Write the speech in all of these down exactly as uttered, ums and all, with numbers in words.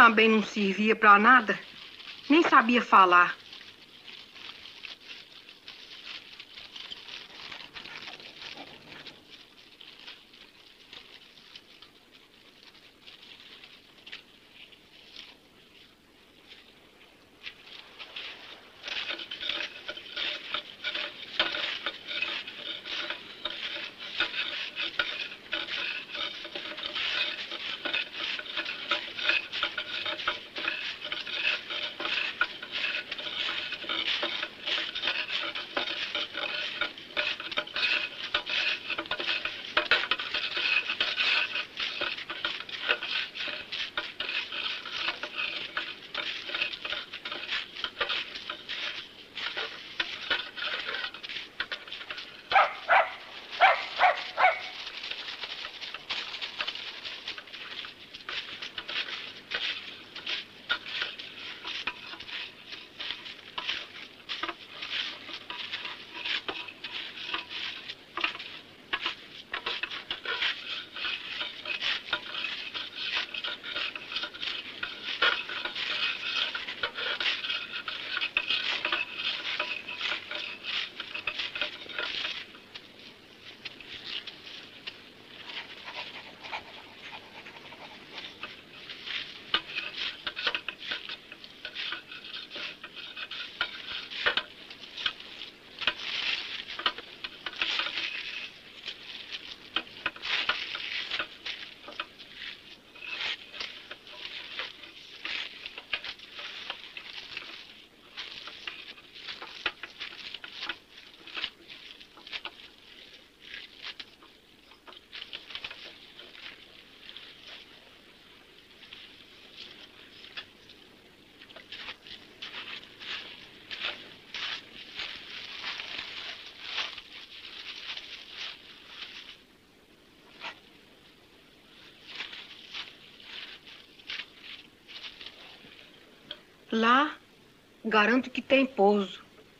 também não servia pra nada, nem sabia falar. Lá, garanto que tem pouso.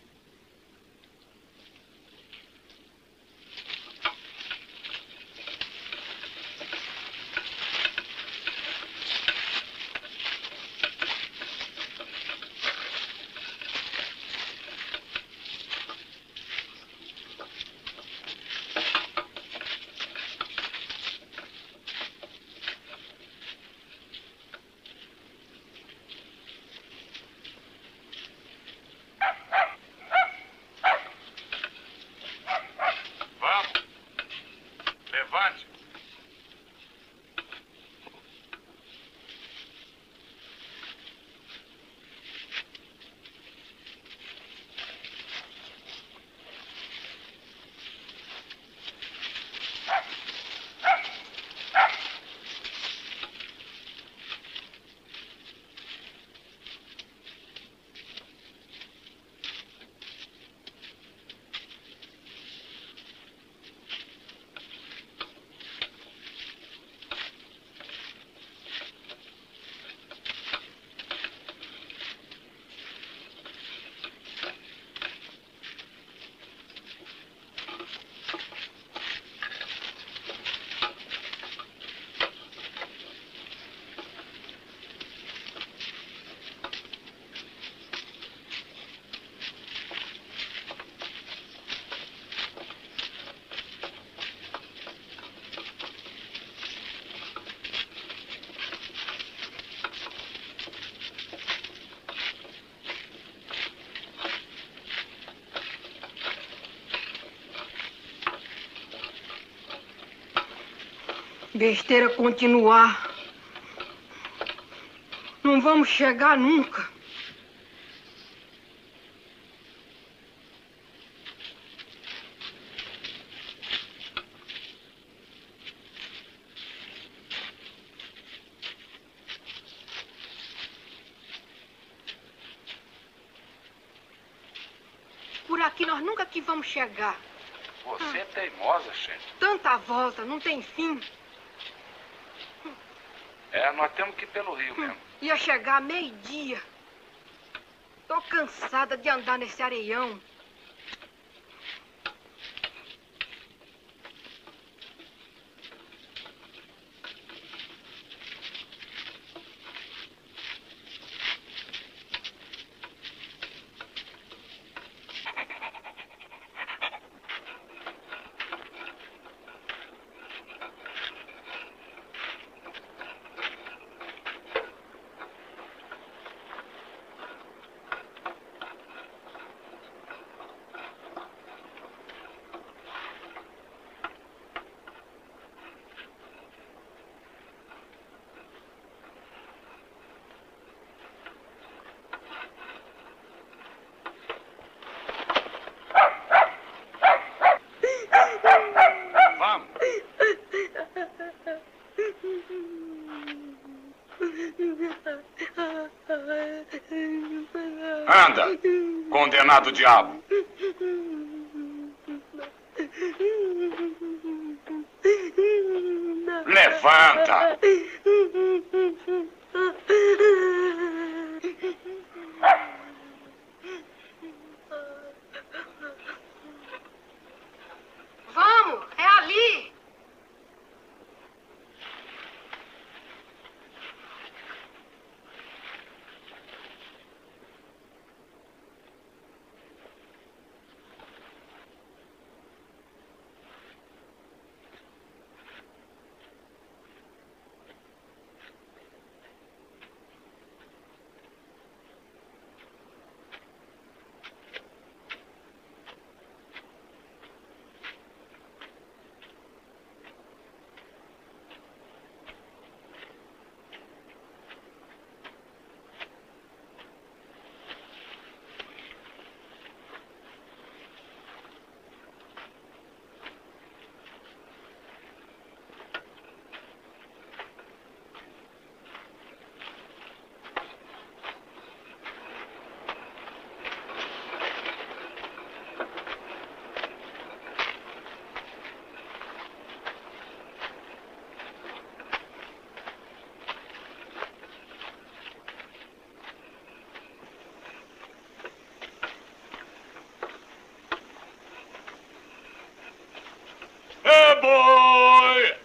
Besteira continuar. Não vamos chegar nunca. Por aqui nós nunca que vamos chegar. Você é teimosa, chefe. Tanta volta, não tem fim. É, nós temos que ir pelo rio mesmo. Ia chegar meio-dia. Tô cansada de andar nesse areião. Anda, condenado diabo. Levanta. Vamos, é ali. É boi!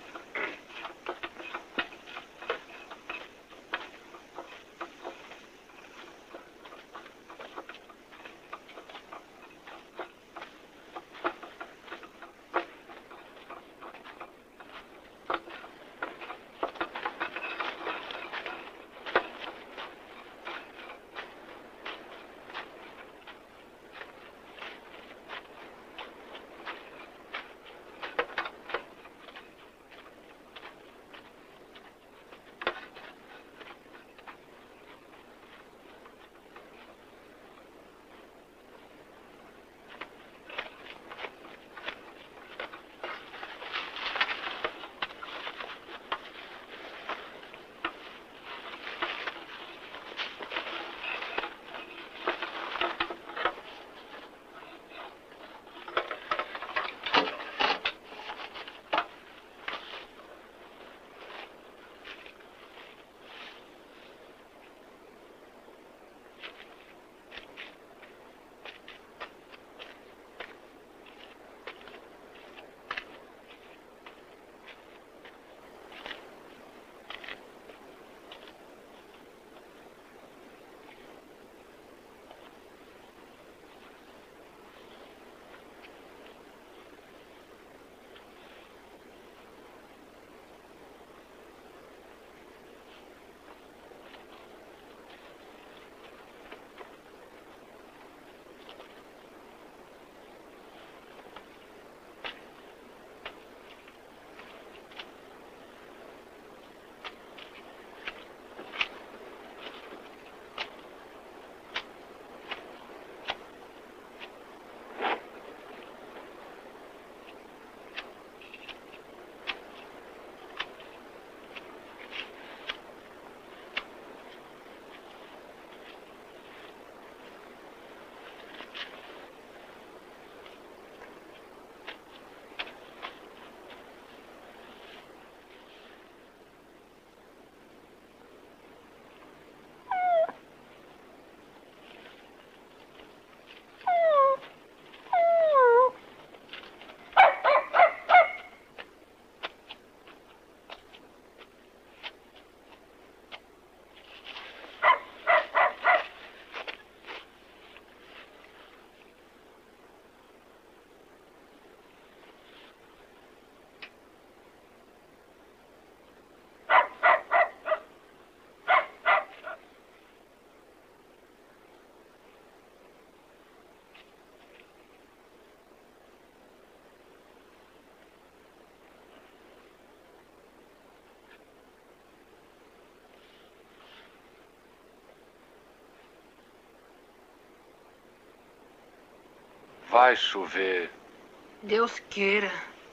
Vai chover. Deus queira.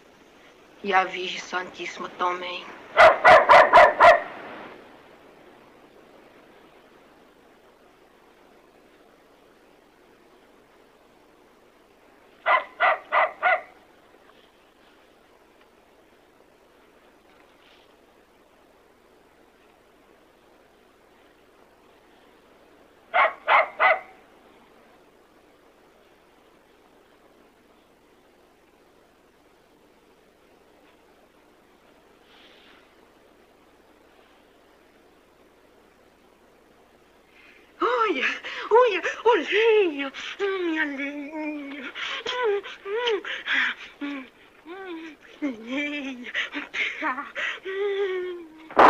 E a Virgem Santíssima também. lenha, ô lenha, minha lenha. Hum, hum, hum, lenha. Hum.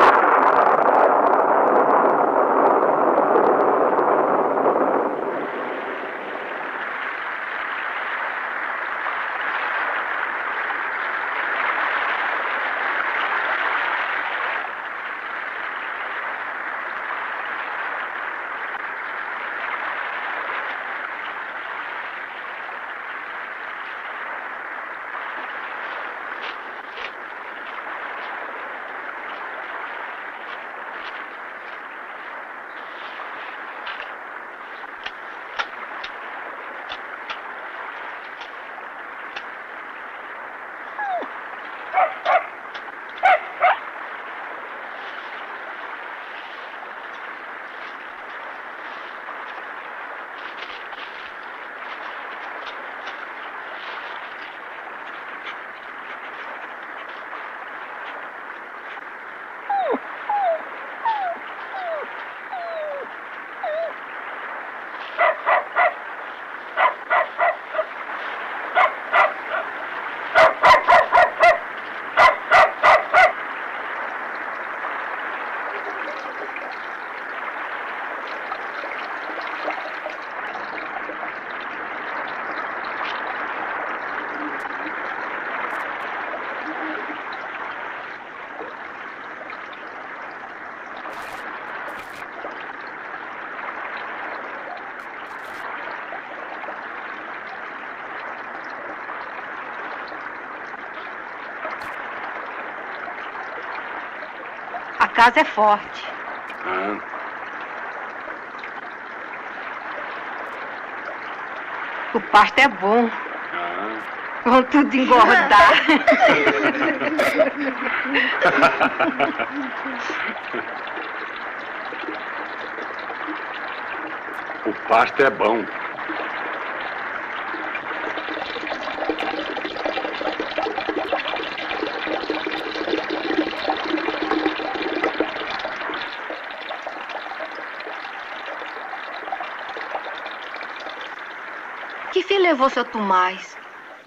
A casa é forte. Ah. O pasto é bom. Ah. Vão tudo engordar. O pasto é bom. Que fim levou seu Tomás?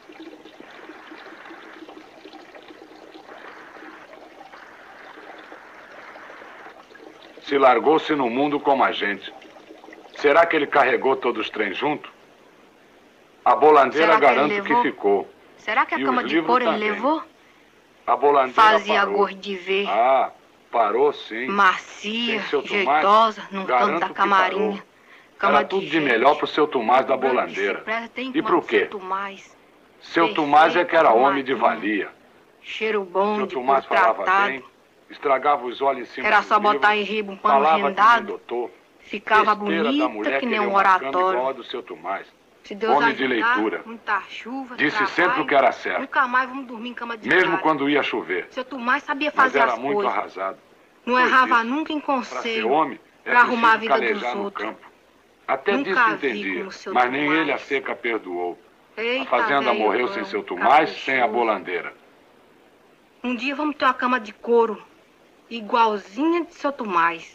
Se largou-se no mundo como a gente. Será que ele carregou todos os trens junto? A bolandeira Será que ele garanto que levou? ficou. Será que a E cama os de livros couro ele também. levou? A bolandeira Fazia parou. gosto de ver. Ah, parou sim. Macia, Sem seu Tomás, jeitosa, no canto garanto da que camarinha. parou. Cama Era tudo de gente. melhor pro seu Tomás da O branco bolandeira. se presta, tem E pro quanto seu quê? Tomás. Seu Perfeito, Tomás é que era homem de arrumadinho. valia. Cheiro bom, Seu de Tomás couro falava tratado. bem, estragava os olhos em cima Era dos só botar em livros, riba um pano falava que nem rendado. doutor. Ficava Besteira da bonita mulher que nem querer um uma cama oratório. igual a do seu Tomás. Se Deus Homem de ajudar, leitura. muita chuva, Disse trabalho, sempre o que era certo. Nunca mais vamos dormir em cama de Mesmo galho. quando ia chover. Seu Tomás sabia Mas fazer era as muito coisas. arrasado. Não Pois errava isso. nunca em Para ser conselho. homem, é pra arrumar a preciso vida dos calejar no outros. campo. Até Nunca disso vi entendia, como seu mas nem Tomás. ele a seca perdoou. Eita, A fazenda velho, morreu é sem um seu Tomás, sem a caprichoso. bolandeira. Um dia vamos ter uma cama de couro igualzinha de seu Tomás.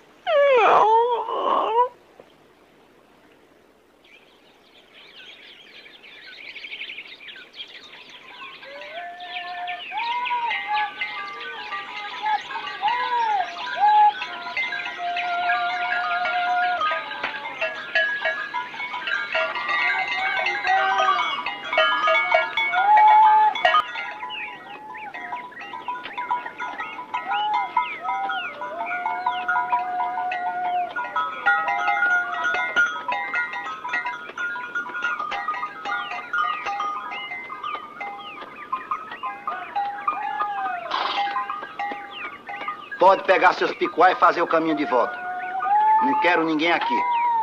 Pode pegar seus picuá e fazer o caminho de volta. Não quero ninguém aqui.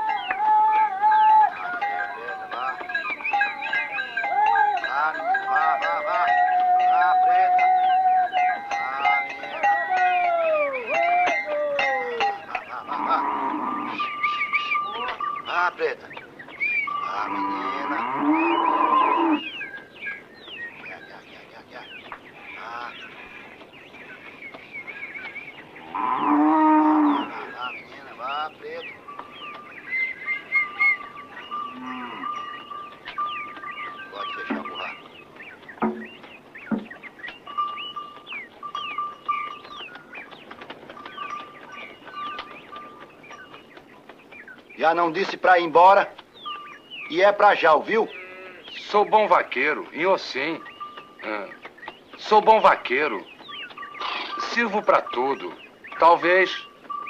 Vá, vá, vá, vá. Vá, preta. Vá, menina. Vá, vá, vá, vá. Vá, preta. Vá, menina. Aqui, aqui, aqui, aqui, aqui. Vá. Vá, menina, vá, preto. Já não disse pra ir embora? E é pra já, ouviu? Sou bom vaqueiro, e sim. Ah, sou bom vaqueiro. Sirvo pra tudo. Talvez.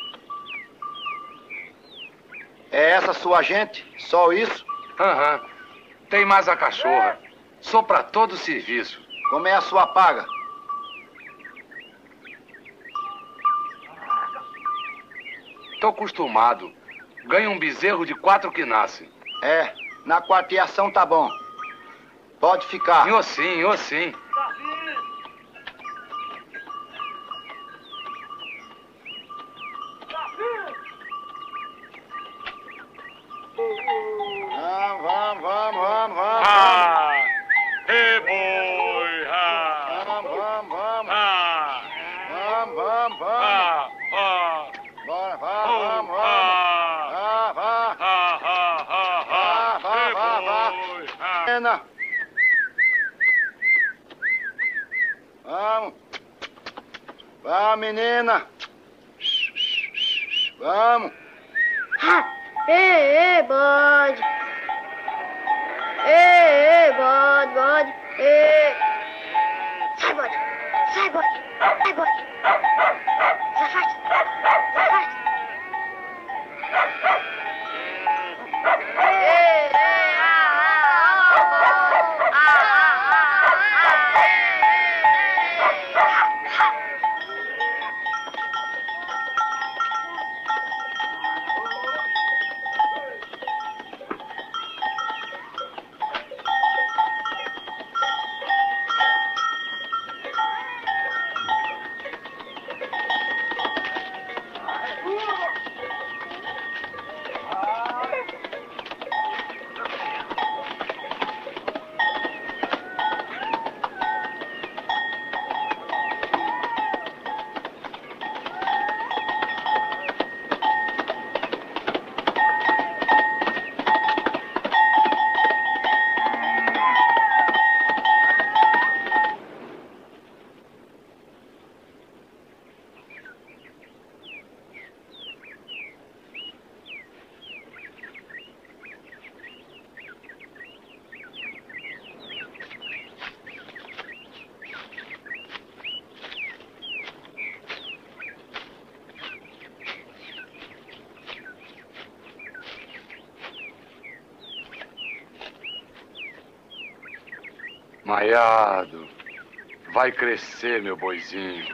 É essa sua gente? Só isso? Aham. Tem mais a cachorra. Sou pra todo serviço. Como é a sua paga? Tô acostumado. Ganho um bezerro de quatro que nasce. É, na quarteação tá bom. Pode ficar. E sim, e sim. Vamos, vamos, vamos, vamos, vamos. Ah, e boi, ah, Vamos, vamos, vamos. ah, Vamos, vamos, vamos. ah, ah, Bora, vá, oh, vamos, vamos. ah, Vá, vá. ah, ah, ah, Vá, ah, vá, e vá, vá. boi, ah. Menina. Vamos. Vá, menina. Vamos. Ei, ei, bode. Ei, ei, bode, bode. Ei. Sai, bode. Sai, bode. Sai, bode. Se afasta. Se afasta. Ei, ei, ah, ah, ah, ah, ah, ah, ei, ei, ei. Maiado. Vai crescer, meu boizinho.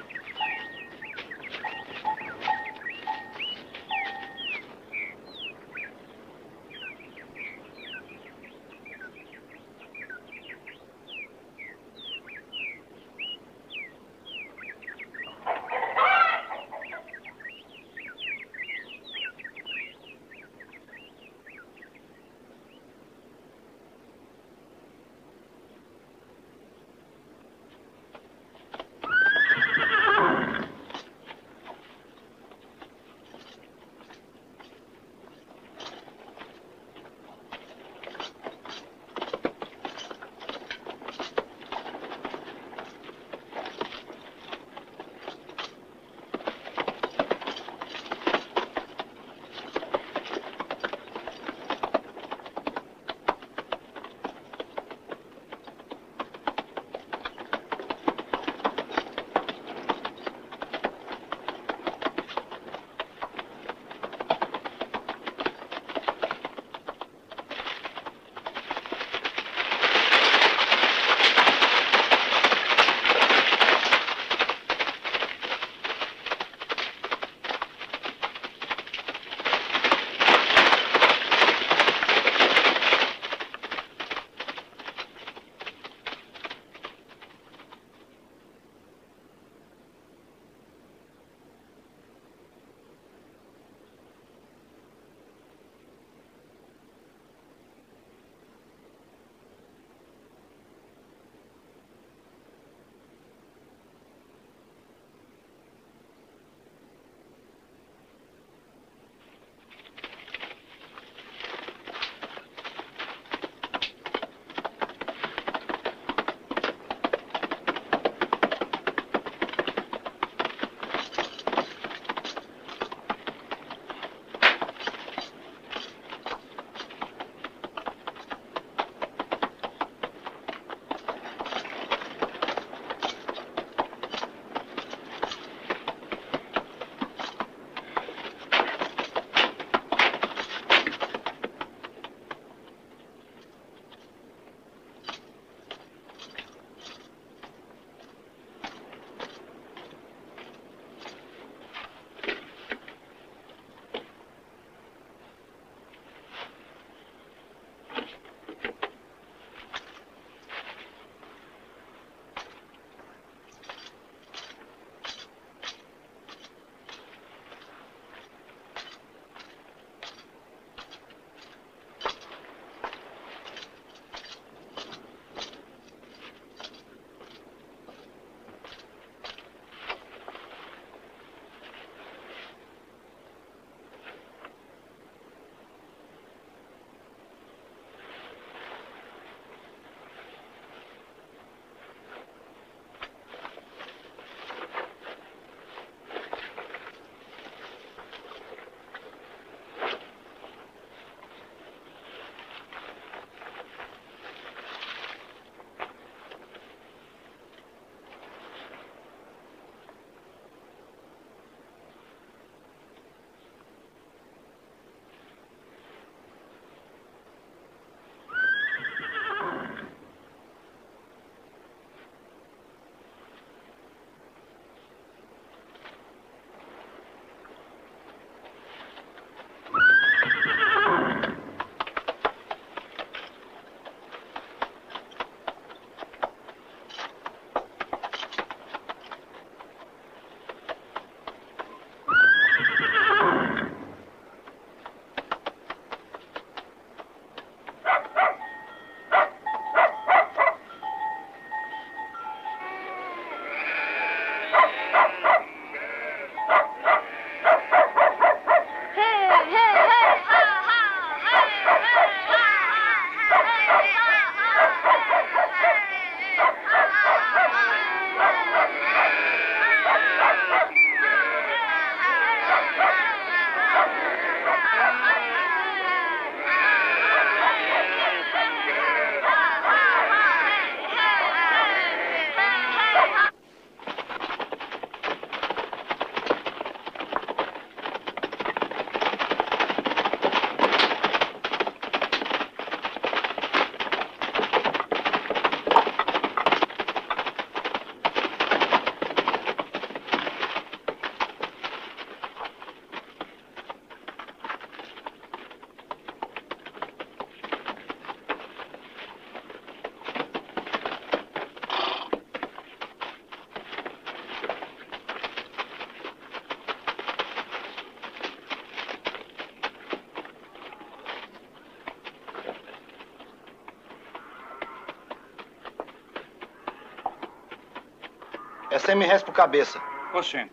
É cem mil réis por cabeça. Oxente.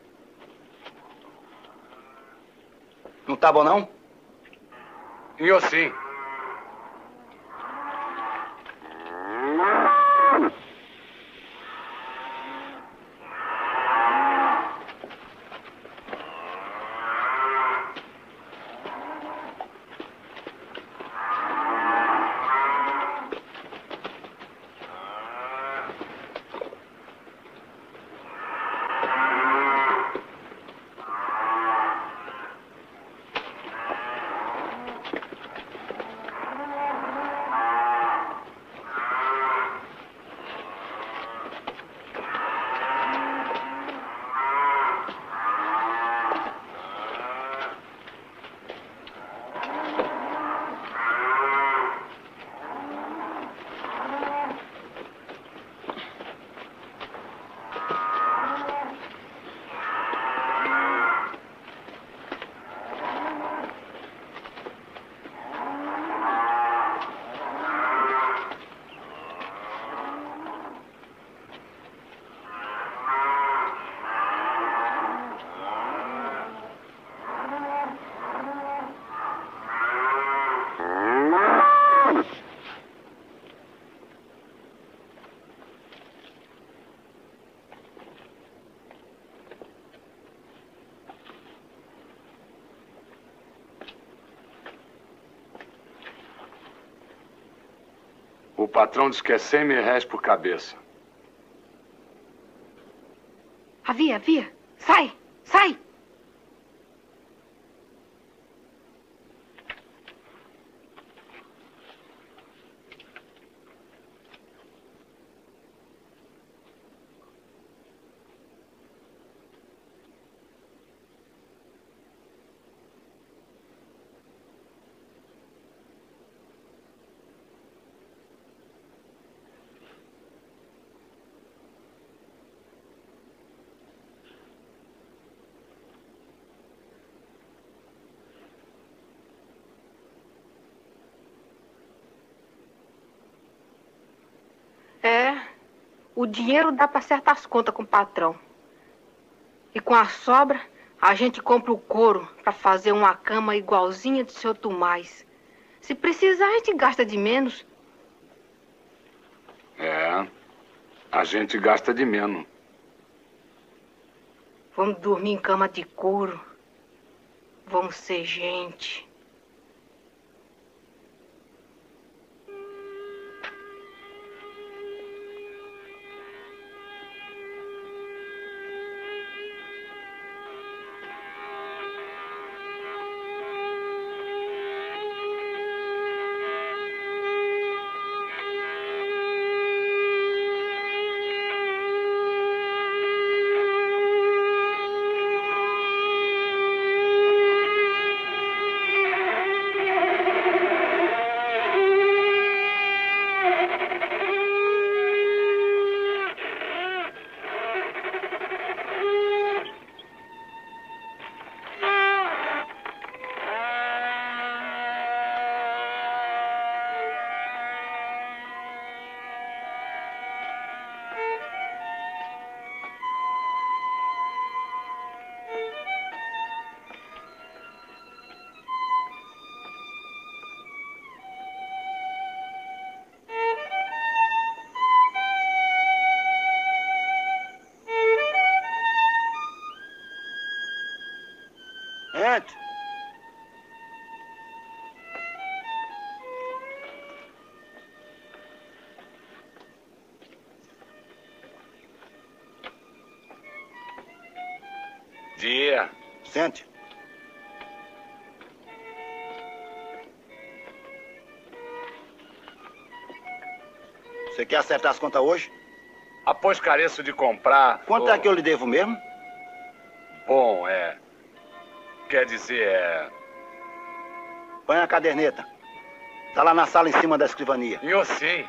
Não tá bom, não? Em Ocim. O patrão diz que é cem mil réis por cabeça. Havia, havia. Sai, sai. É, o dinheiro dá para acertar as contas com o patrão. E com a sobra, a gente compra o couro para fazer uma cama igualzinha do seu Tomás. Se precisar, a gente gasta de menos. É, a gente gasta de menos. Vamos dormir em cama de couro. Vamos ser gente. Gente! Dia. Sente. Você quer acertar as contas hoje? Após careço de comprar... Quanto ô, é que eu lhe devo mesmo? Bom, é... Quer dizer, é... Põe a caderneta. Tá lá na sala em cima da escrivania. Em Ocim.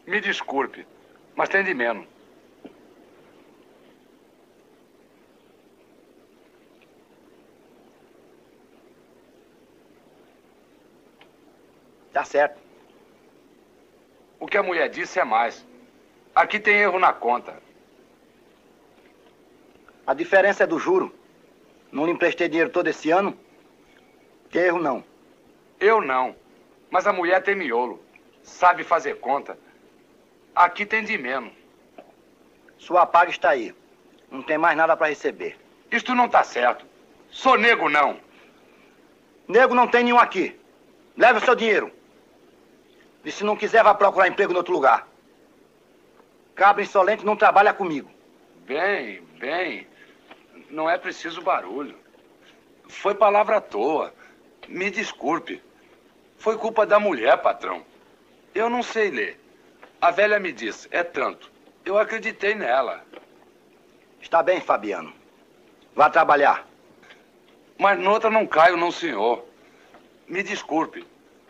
Me desculpe, mas tem de menos. Tá certo. O que a mulher disse é mais. Aqui tem erro na conta. A diferença é do juro. Não lhe emprestei dinheiro todo esse ano? Tem erro não. Eu não. Mas a mulher tem miolo. Sabe fazer conta. Aqui tem de menos. Sua paga está aí. Não tem mais nada para receber. Isto não tá certo. Sou nego, não. Nego não tem nenhum aqui. Leve o seu dinheiro. E se não quiser, vá procurar emprego em outro lugar. Cabra insolente não trabalha comigo. Bem, bem. Não é preciso barulho. Foi palavra à toa. Me desculpe. Foi culpa da mulher, patrão. Eu não sei ler. A velha me disse, é tanto. Eu acreditei nela. Está bem, Fabiano. Vá trabalhar. Mas noutra não caio, não, senhor. Me desculpe.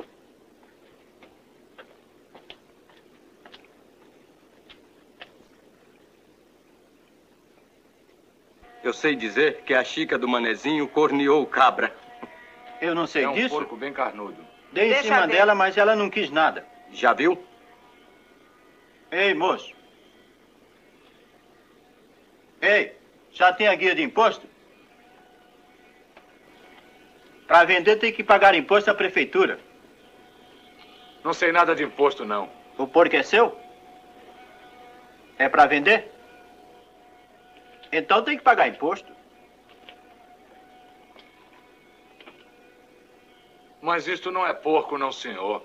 Eu sei dizer que a Chica do Manezinho corneou o cabra. Eu não sei É um disso. porco bem carnudo. Dei em Deixa cima ver. dela, mas ela não quis nada. Já viu? Ei, moço. Ei, já tem a guia de imposto? Para vender tem que pagar imposto à prefeitura. Não sei nada de imposto, não. O porco é seu? É para vender? Então tem que pagar imposto. Mas isto não é porco, não, senhor.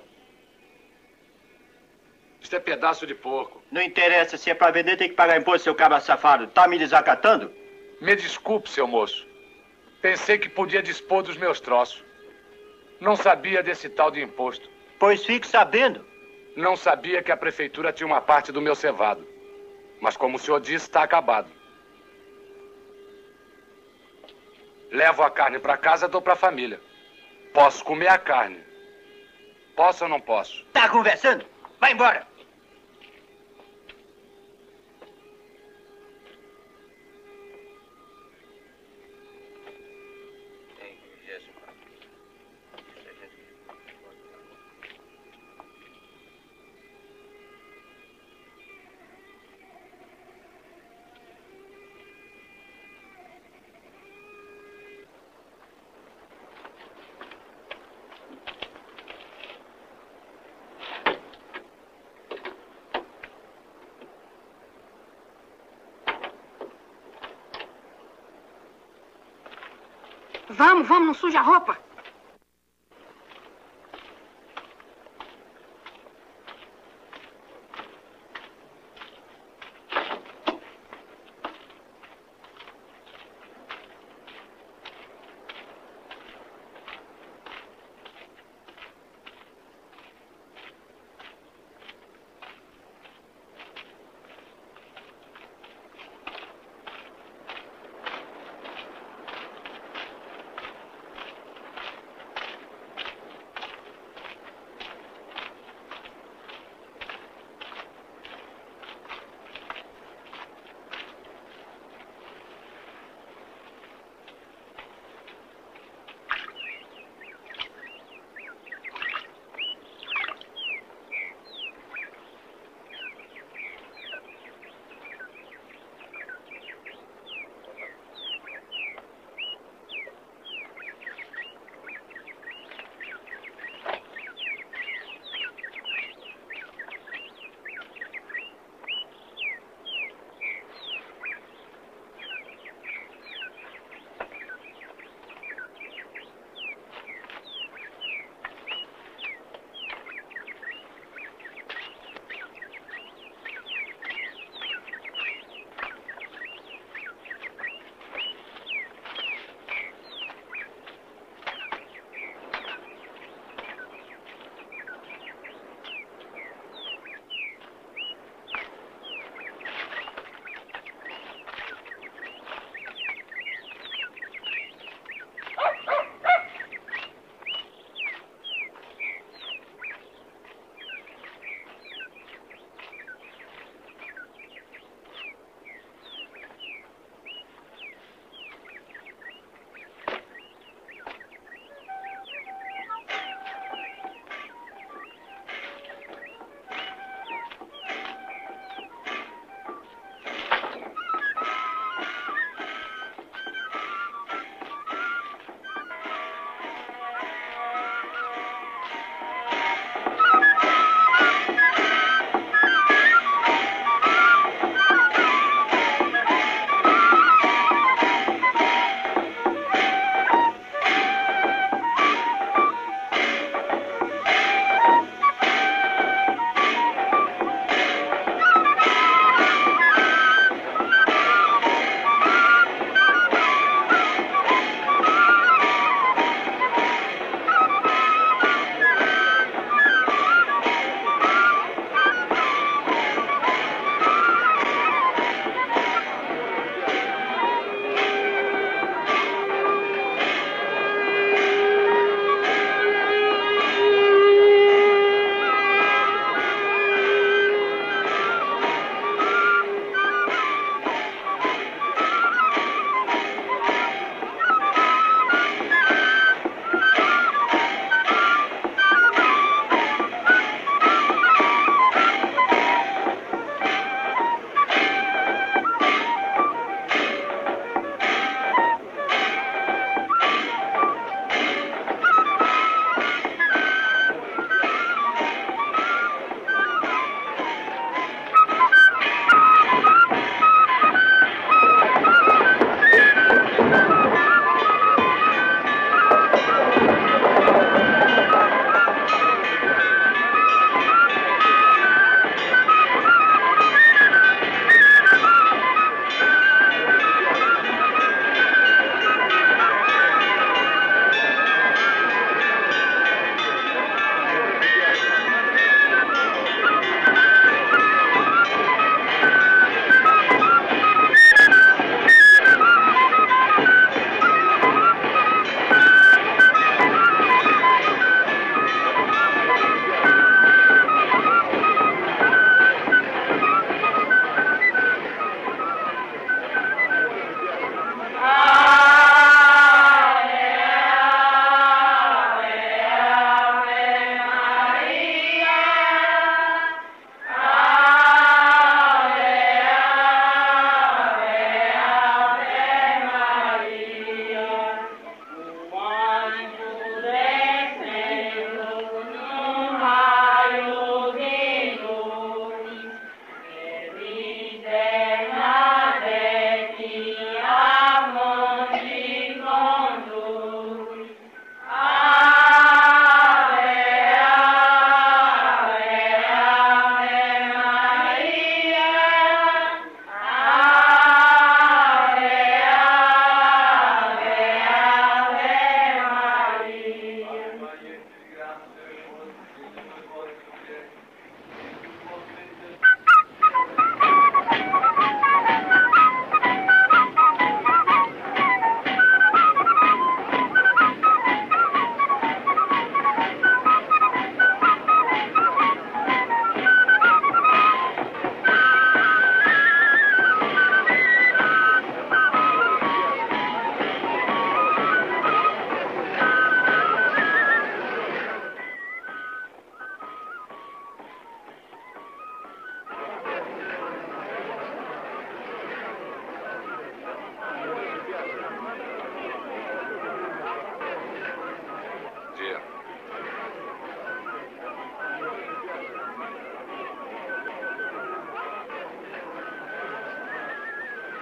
Isto é pedaço de porco. Não interessa, se é para vender tem que pagar imposto, seu cabra safado. Tá me desacatando? Me desculpe, seu moço. Pensei que podia dispor dos meus troços. Não sabia desse tal de imposto. Pois fique sabendo. Não sabia que a prefeitura tinha uma parte do meu cevado. Mas como o senhor disse, está acabado. Levo a carne para casa, dou para a família. Posso comer a carne. Posso ou não posso? Tá conversando? Vai embora. Vamos, vamos, não suja a roupa.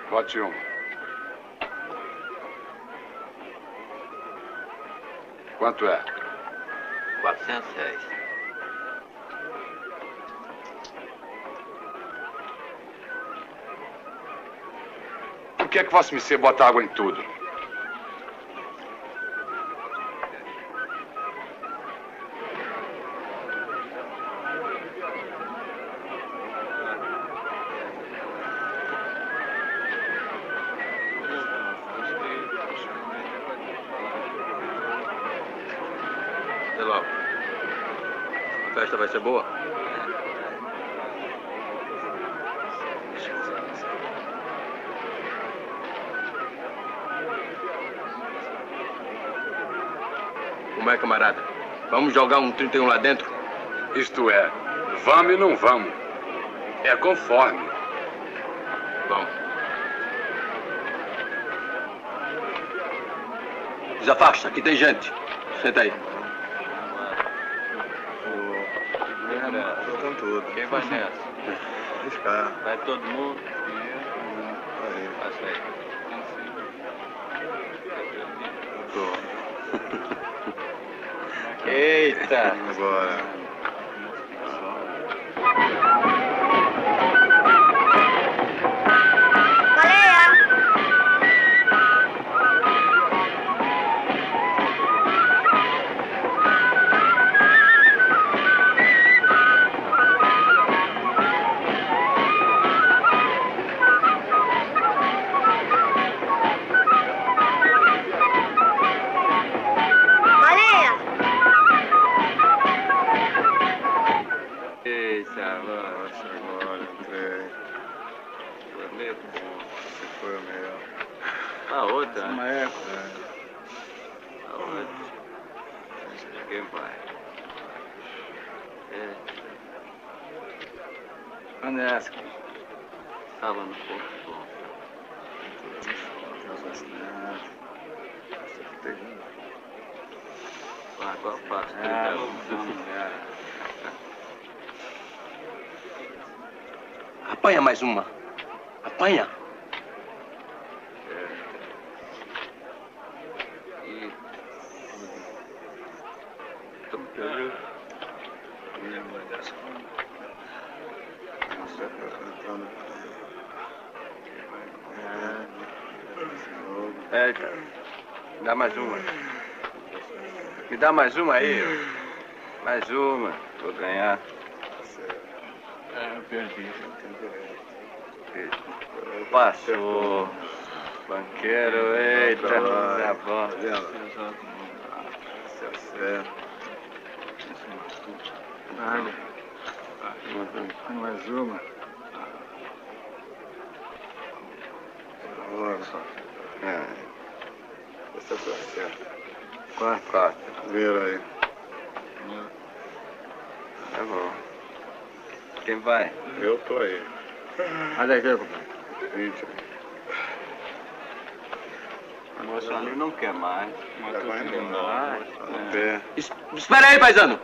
Bote um. Quanto é? quatrocentos réis. Por que é que Vossa Missê bota água em tudo? Até logo. A festa vai ser boa? Como é, camarada? Vamos jogar um trinta e um lá dentro? Isto é, vamos e não vamos. É conforme. Vamos. Desafasta, aqui tem gente. Senta aí. Voltam tudo. Quem vai nessa? Arriscar. Vai todo mundo? Aí. Passa aí. Tô. Eita! Agora. A outra? Uma época. A outra. Quem vai? É. Onde é essa? Estava no corpo bom. Vai, agora passa. Ah, vamos, apanha mais uma. Apanha. É, dá mais uma. Me dá mais uma aí. Mais uma. Vou ganhar. É, eu perdi. Passou. Banqueiro, eita. Tá bom. Nada. Mais uma. Agora só. É. Essa tá certa. Quatro. Quatro. Vira aí. Tá bom. Quem vai? Eu tô aí. Olha aqui, compadre. vinte. O moço ali não quer mais. Já vai embora. No pé. Es- Espera aí, paizano.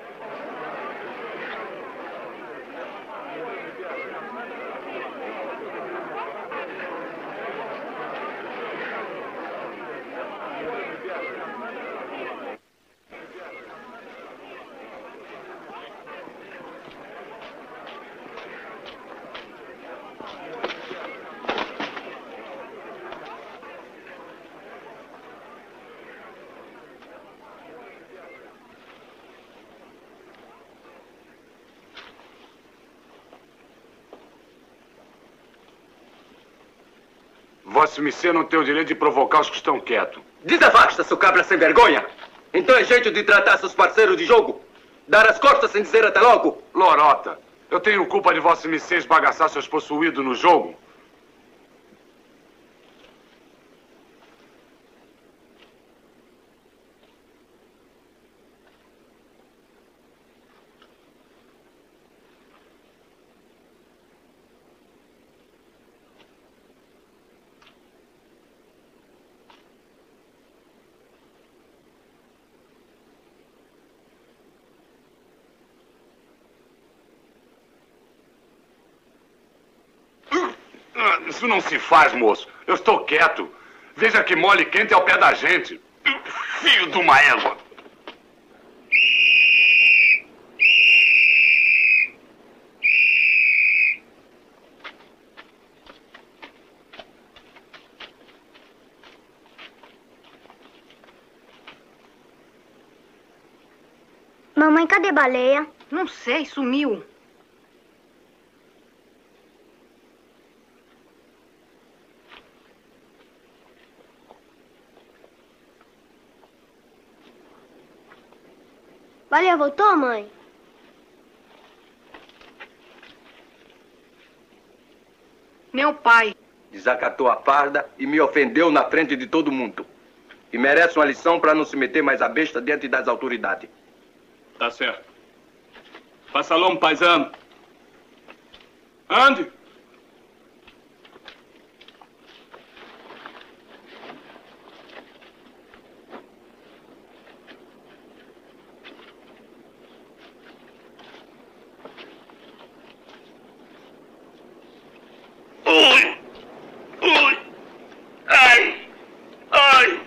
Vossa Missê não tem o direito de provocar os que estão quietos. Desafasta, seu cabra sem vergonha. Então é jeito de tratar seus parceiros de jogo? Dar as costas sem dizer até logo? Lorota, eu tenho culpa de Vossa Missê esbagaçar seus possuídos no jogo? Isso não se faz, moço. Eu estou quieto. Veja que mole quente ao pé da gente. Filho de uma égua. Mamãe, cadê baleia? Não sei, sumiu. Baleia voltou, mãe? Meu pai. Desacatou a farda e me ofendeu na frente de todo mundo. E merece uma lição para não se meter mais a besta diante das autoridades. Tá certo. Passa lá, um paisano. Ande. Ui! Ui! Ai! Ai!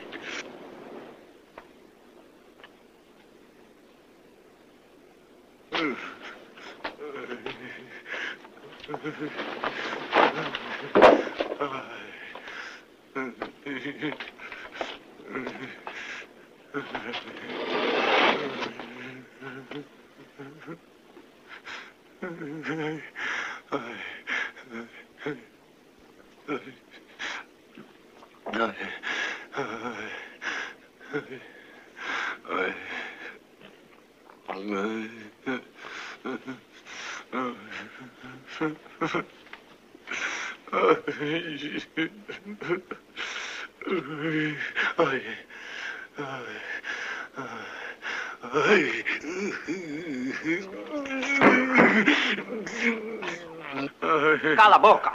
Cala a boca!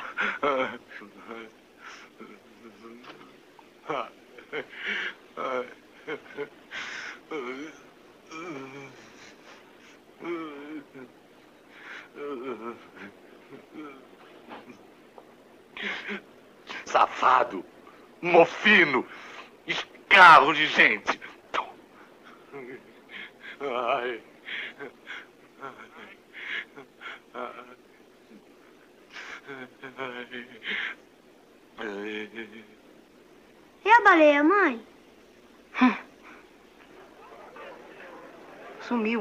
Safado, mofino, escravo de gente. Ai. E a baleia, mãe? Sumiu.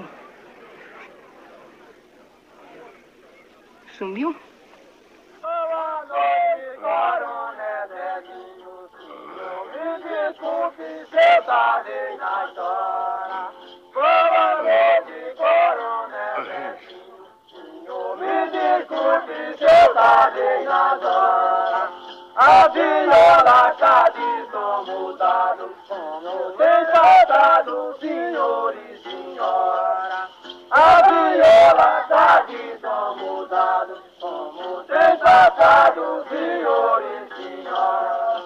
Sumiu? Boa noite, coronel Zezinho. Me desculpe se eu tardei na história. Boa noite, coronel Zezinho. Senhor, me desculpe se eu tardei na história. A viola está descomudado, como tem faltado, senhor e senhora. A viola está descomudado, como tem faltado, senhor e senhora.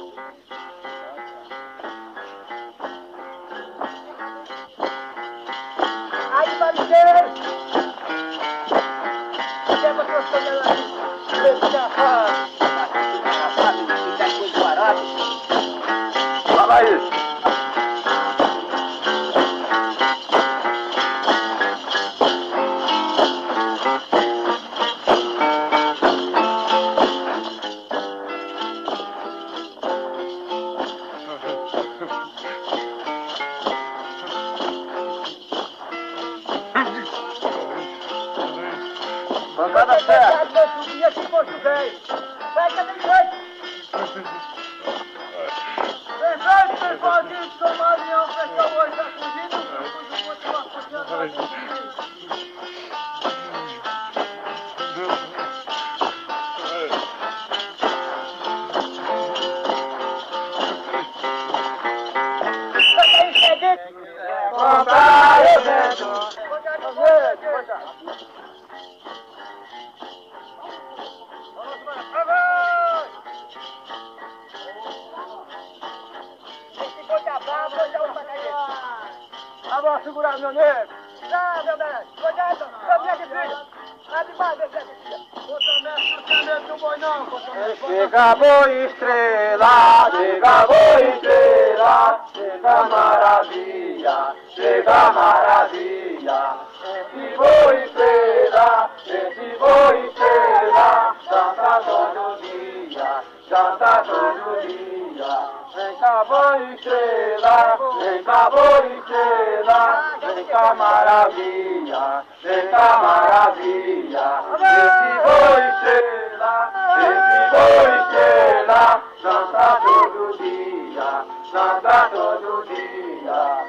Aí, Mariqueira! Quer pra você olhar ali? Deixa a Fala aí. Mandada certo. Eu subia aqui em Porto Velho. Vai, cadê ele? Pensando que sozinho de São Marião, o pessoal hoje está fugindo, eu continuo fugindo. Contar eu vendo. Vamos segurar, meu nego. Tá, meu bem. Cuidado, caminha de filho. É demais, Cotonete, não tem medo do boi não, Cotonete. Chega boi estrela, chega boi estrela, chega maravilha, chega maravilha. Esse boi estrela, esse boi estrela, canta todo dia, canta todo dia. Vem cá boi estrela, vem cá boi estrela, vem cá maravilha, vem cá maravilha. Esse boi estrela, esse boi estrela, canta todo dia, canta todo dia.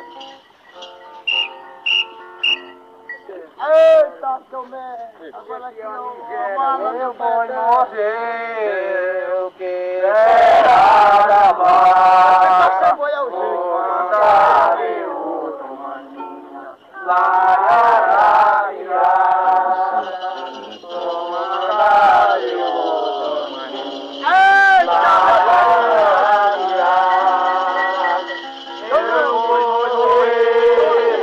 Eita, seu mestre, agora que eu mano, eu vou morrer, eu quero acabar. Você foi ao jeito. Mandar outro maninha, lá, lá, lá, lá. Vou mandar outro maninha, lá, lá, lá, lá. Eu vou morrer,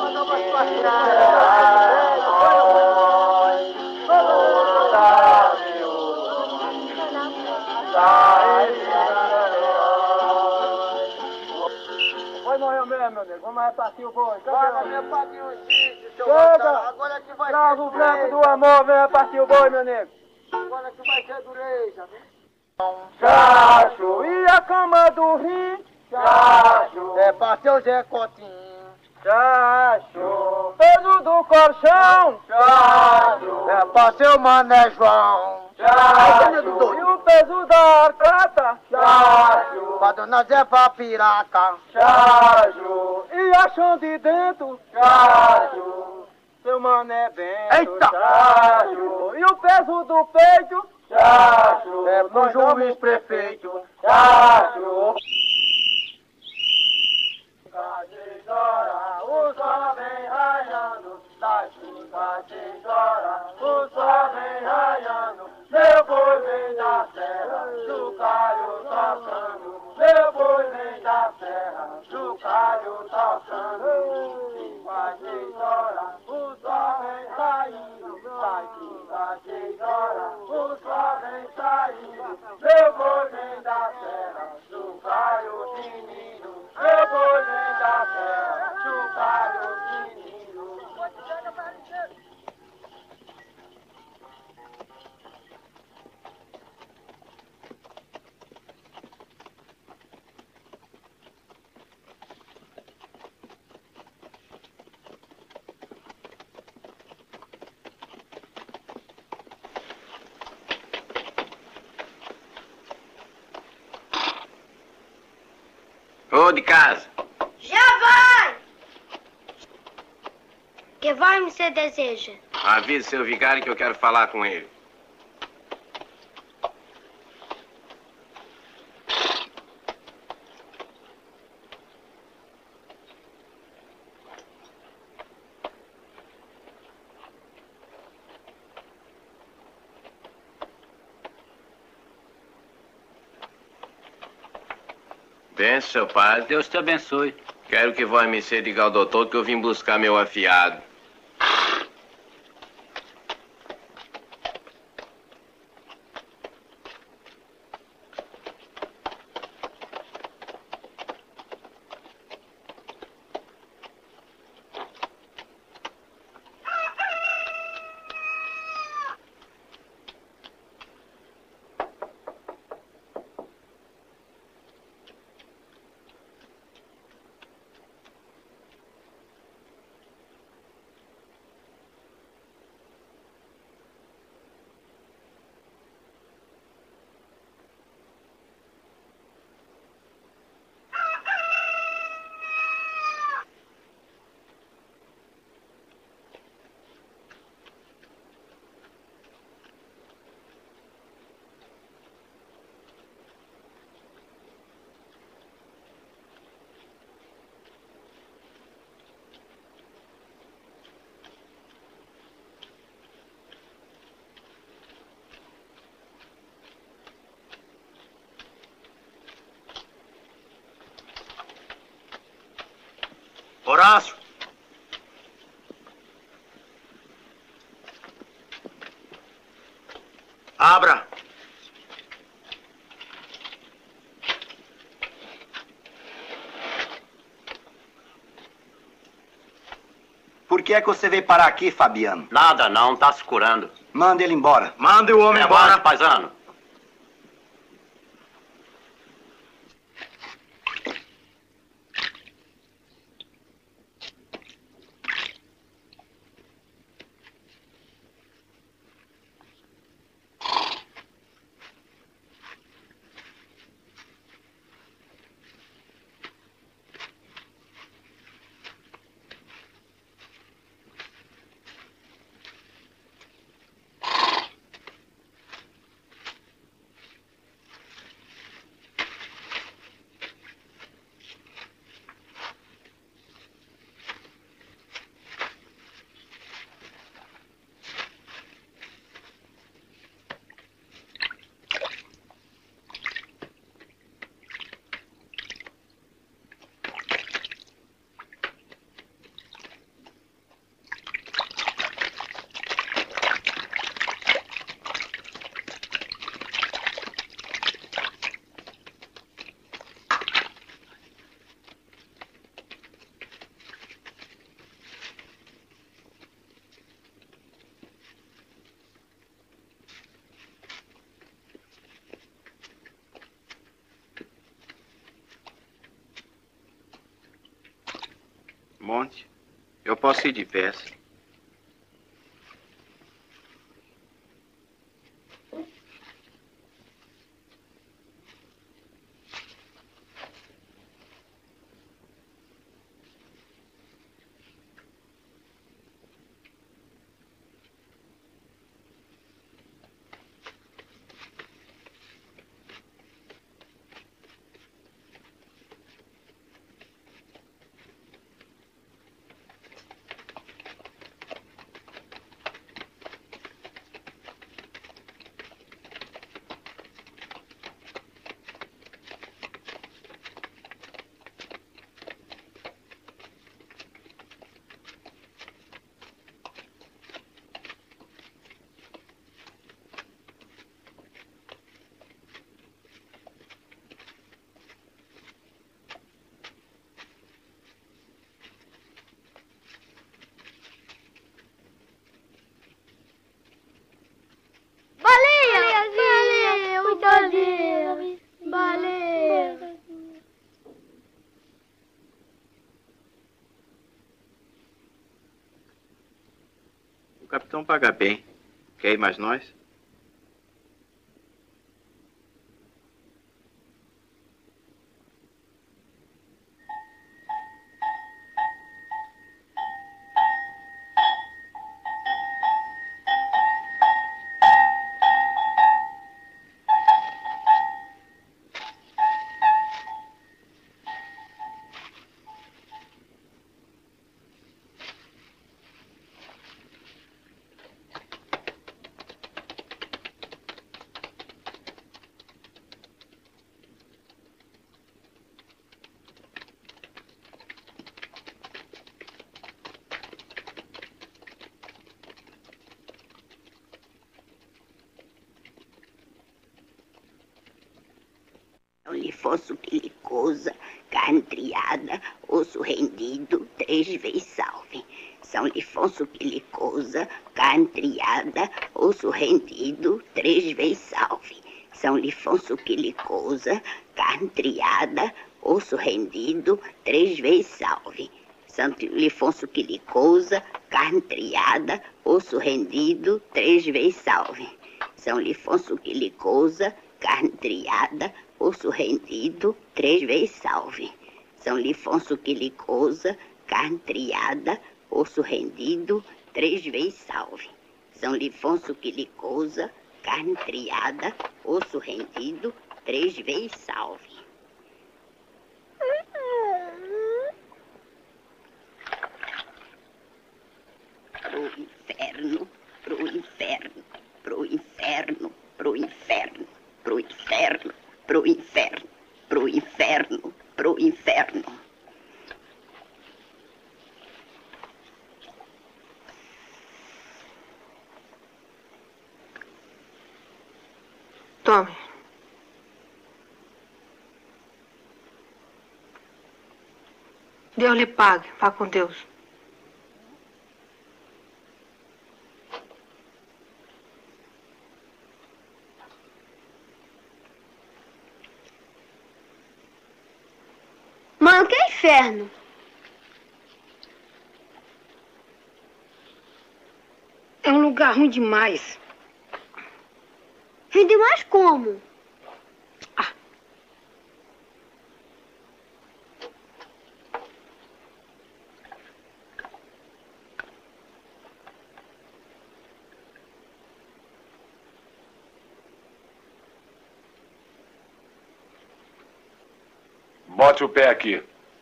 Foi morreu mesmo, meu nego. Vamos repartir o boi. Paga minha patriotice, seu Chega! Gonçalo. Agora que vai Trava ser o branco dureza. do amor, vem repartir o boi, meu nego. Agora que vai ser dureza, viu? Chacho, e a cama do rim? Chacho, é pra seu Zé Cotinho. Chacho, peso do colchão? Chacho, é pra seu Mané João. Chacho, e o peso da arcata? Chacho, pra dona Zé Papiraca. Chacho, e a chão de dentro? Chacho, Seu mané Bento? Eita! Chacho, e o peso do peito? chacho, é pro juiz prefeito. Chacho. Seis horas, o sol vem raiando, das cinco às seis horas, o sol vem raiando, meu boi vem da serra, do calho tocando, meu boi vem da serra, do calho tocando, cinco às seis horas, o sol vem saindo, das cinco às seis horas, o sol vem saindo, meu boi vem da serra, do calho tinindo, meu boi vem da terra, chupalho menino. Ô, de casa. Já vai! Que vai me você deseja? Avise seu vigário que eu quero falar com ele. Benção, seu padre. Deus te abençoe. Quero que Vossa Missê diga ao doutor que eu vim buscar meu afiado. Horácio! Abra. Por que é que você veio parar aqui, Fabiano? Nada, não. Tá se curando. Manda ele embora. Manda o homem embora. Levante, paisano. Monte, eu posso ir de pés. O capitão paga bem. Quer ir mais nós? Lifonso Quilicosa, carne triada, osso rendido, três vezes salve. São Lifonso Quilicosa, carne triada, osso rendido, três vezes salve. São Lifonso Quilicosa, carne triada, osso rendido, três vezes salve. São Lifonso Quilicosa, carne triada, osso rendido, três vezes salve. São Lifonso Quilicosa, carne triada, osso rendido, três vezes salve. São Lifonso Quilicosa, carne triada, osso rendido, três vezes salve. São Lifonso Quilicosa, carne triada, osso rendido, três vezes salve. Pro inferno, pro inferno, pro inferno, pro inferno, pro inferno, pro inferno, pro inferno, pro inferno. Tome. Deus lhe pague. Vá com Deus. Mãe, o que é inferno? É um lugar ruim demais. Ruim demais como? Ah. Bote o pé aqui.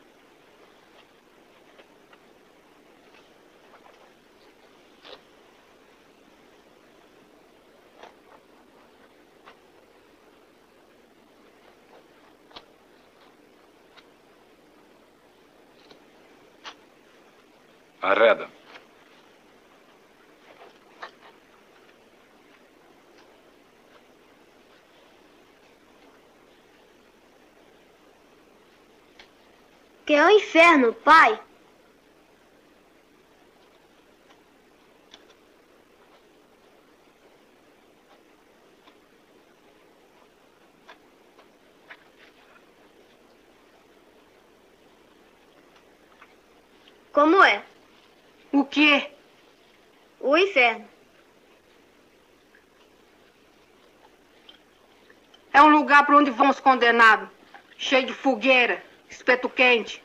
Arreda. Que é o inferno, pai. Como é? O quê? O inferno. É um lugar para onde vão os condenados. Cheio de fogueira, espeto quente.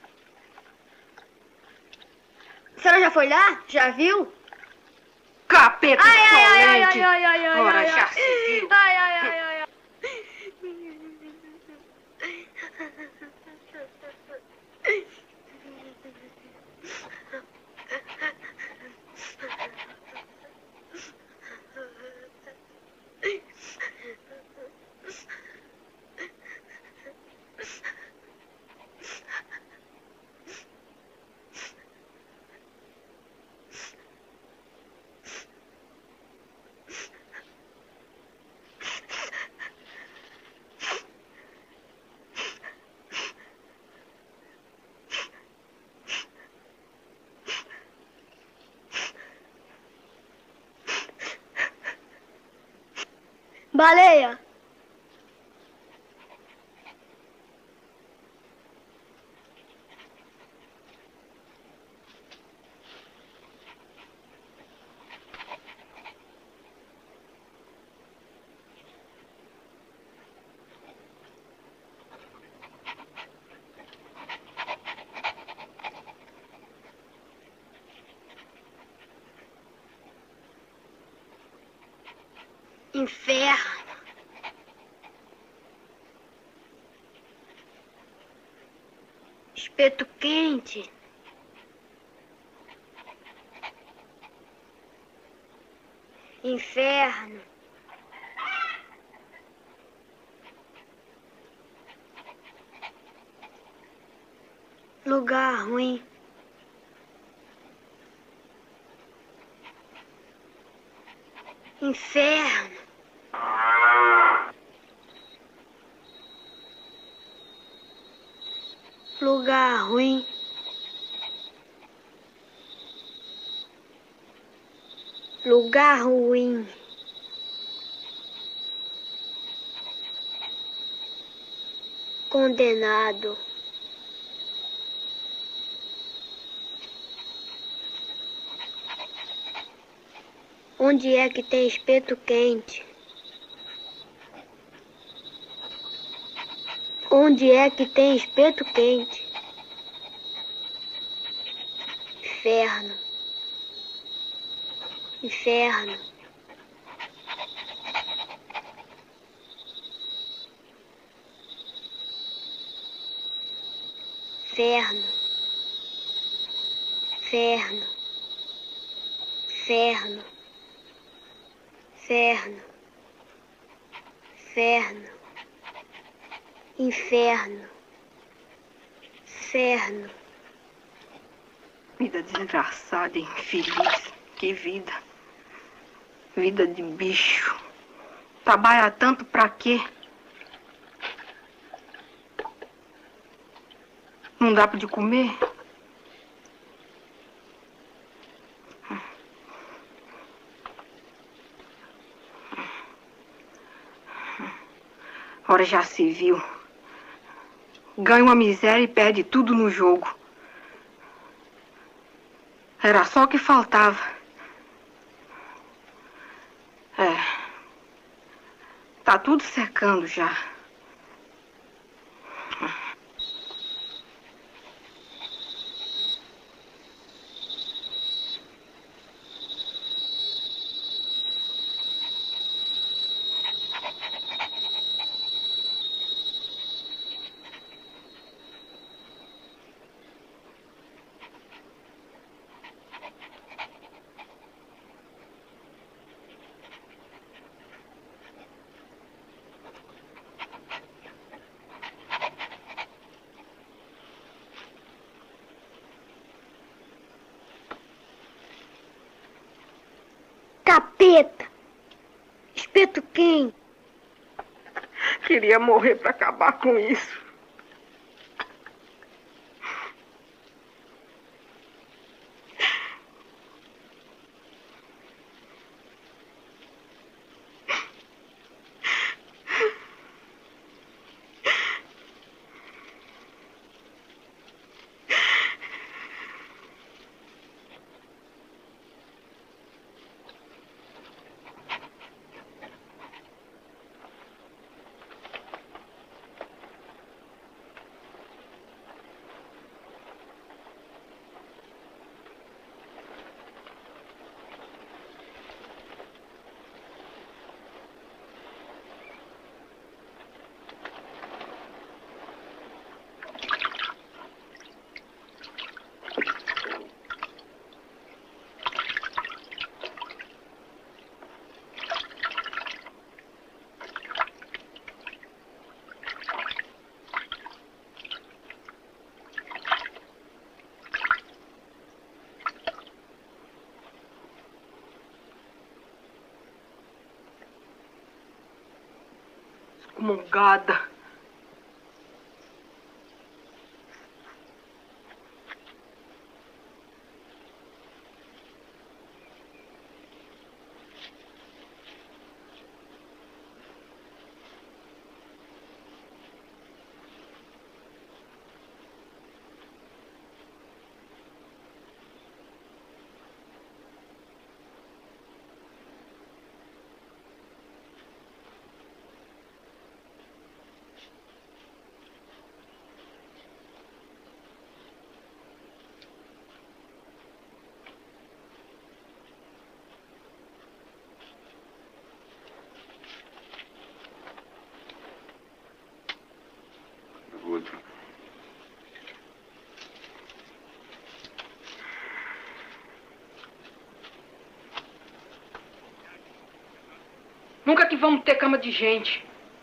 A senhora já foi lá? Já viu? Capeta ai, ai, ai, ai, insolente. ai, ai, ai, Ora, ai, já ai. se viu. Ai, ai, ai, ai, ai. Baleia. Inferno. Espeto quente. Inferno. Lugar ruim. Inferno. Lugar ruim. Lugar ruim. Condenado. Onde é que tem espeto quente? Onde é que tem espeto quente? Inferno. Inferno. Inferno. Inferno. Inferno. Inferno. Inferno. Inferno. Inferno. Vida desgraçada, infeliz. Que vida. Vida de bicho. trabalha tanto pra quê? Não dá pra de comer? Ora já se viu. Ganha uma miséria e perde tudo no jogo. Era só o que faltava. É. Tá tudo secando já. Capeta! Espeto quem? Queria morrer pra acabar com isso. Mongada. Nunca que vamos ter cama de gente.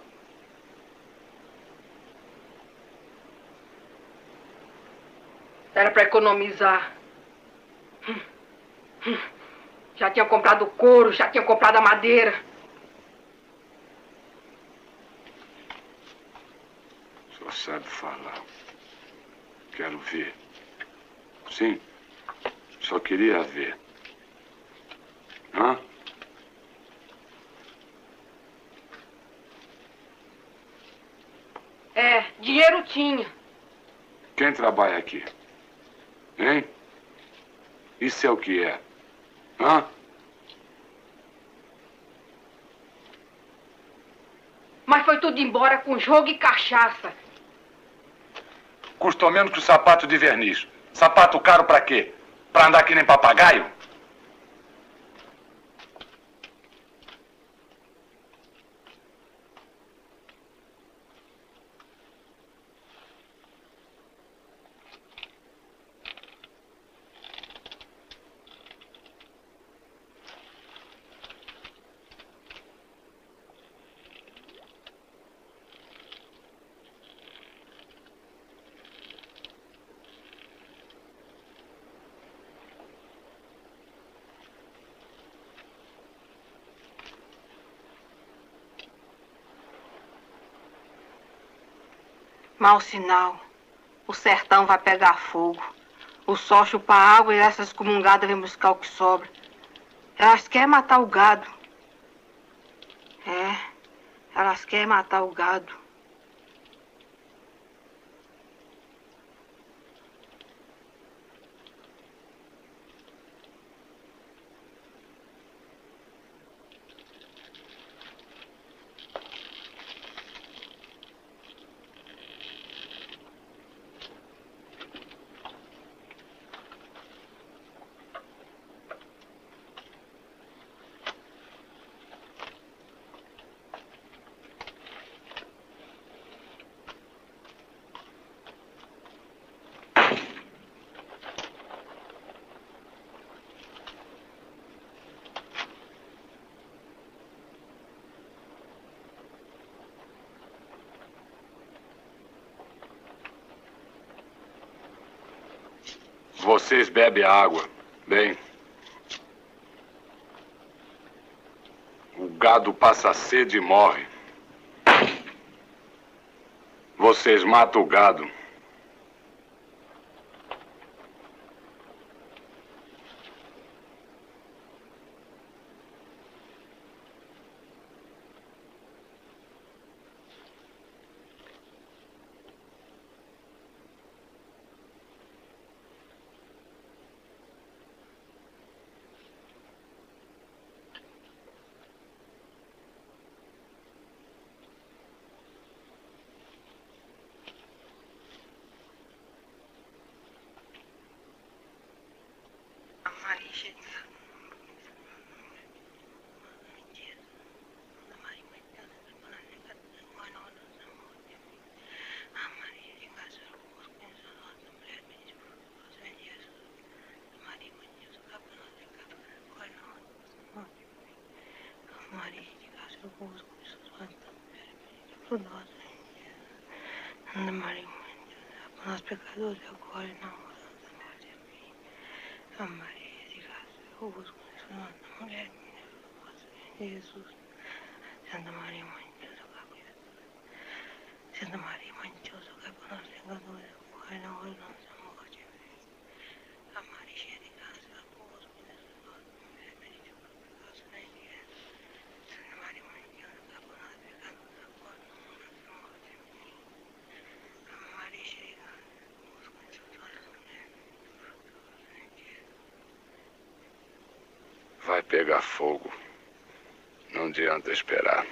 Era para economizar. Já tinha comprado couro, já tinha comprado a madeira. Só sabe falar. Quero ver. Sim, só queria ver. Hã? É, dinheiro tinha. Quem trabalha aqui? Hein? Isso é o que é? Hã? Mas foi tudo embora com jogo e cachaça. Custou menos que o sapato de verniz. Sapato caro pra quê? Pra andar que nem papagaio? Mau sinal. O sertão vai pegar fogo. O sol chupa água e essas comungadas vêm buscar o que sobra. Elas querem matar o gado. É, elas querem matar o gado. Vocês bebem água. Bem, o gado passa sede e morre. Vocês matam o gado. Por nós, Ana Maria, por nós pecadores, agora e na hora da morte. Amém. A Maria de graça, eu vos conheço, mulher, Jesus. Santa Maria, Mãe de Deus, rogai por nós. Santa Maria, Mãe de Deus, rogai por nós, pecadores, agora e na hora da nossa morte. Amém. A Maria, cheia de graça, eu vos conheço, mulher, bendita por pecadores, na igreja. Santa Maria, Mãe de Deus, rogai por nós, pecadores, agora e na hora da nossa morte. Amém. A Maria, cheia de graça, eu vos conheço, mulher, bendita por pecadores, na igreja. Vai pegar fogo. Não adianta esperar.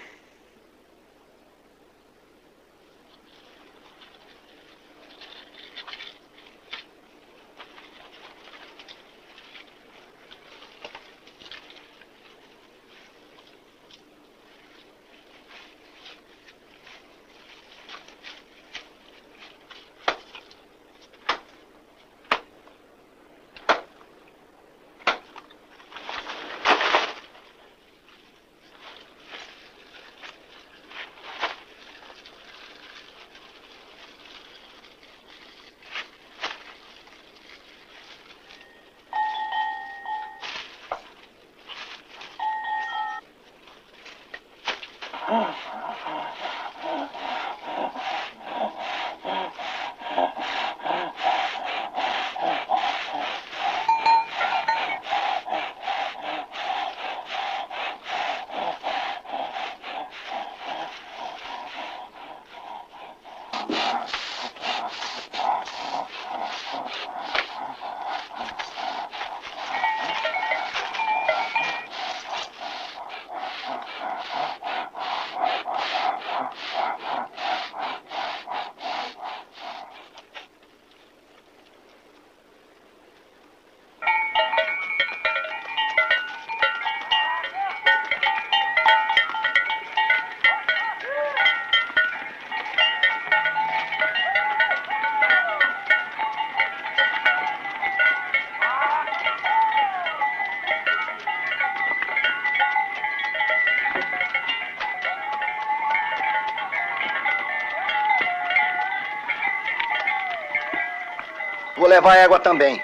Vou levar égua também.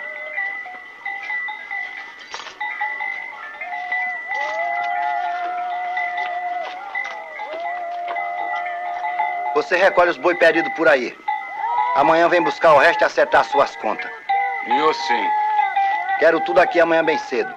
Você recolhe os boi peridos por aí. Amanhã vem buscar o resto e acertar suas contas. E eu sim. Quero tudo aqui amanhã bem cedo.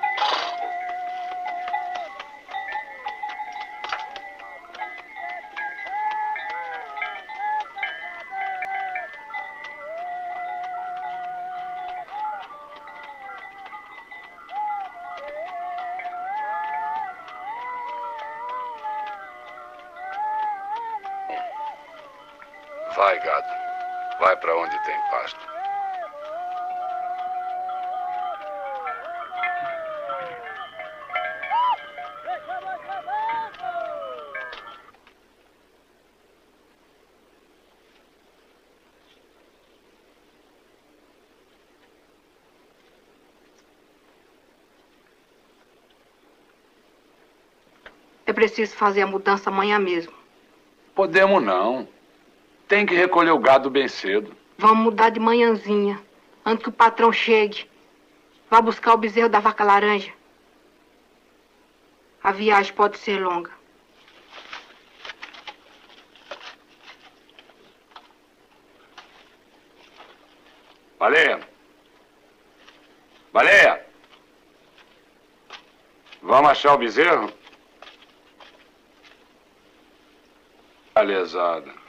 Vai, gado. Vai pra onde tem pasto. É preciso fazer a mudança amanhã mesmo. Podemos não. Tem que recolher o gado bem cedo. Vamos mudar de manhãzinha, antes que o patrão chegue. Vá buscar o bezerro da vaca laranja. A viagem pode ser longa. Baleia! Baleia! Vamos achar o bezerro? Tá lesada.